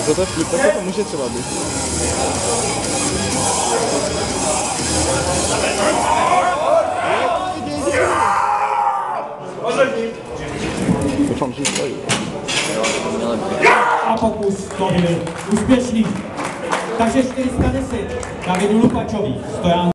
Co to flip, tak to může třeba být. Doufám, že stojí. A pokus to byl úspěšný. Takže 410 Davidu Lupačovi. Stojan